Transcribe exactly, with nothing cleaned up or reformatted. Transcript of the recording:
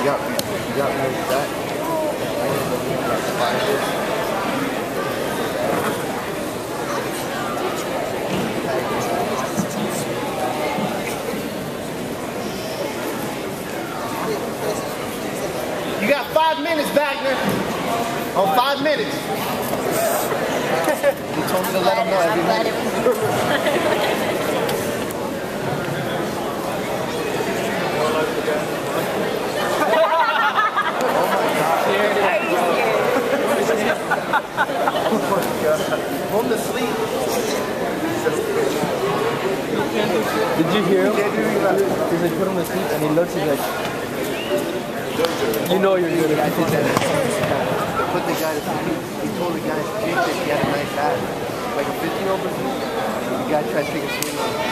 got me. You got me with that. You got five minutes, Vagner. Oh, five minutes. He told me to let him know every minute. Home to sleep. Did you hear him? He's like, put him to sleep, and he looks, he's like, you know you're good at Put the guy to sleep. He told the guy to sleep that he had a nice ass. Like a fifteen-year-old person. The guy tried to take a swing on him.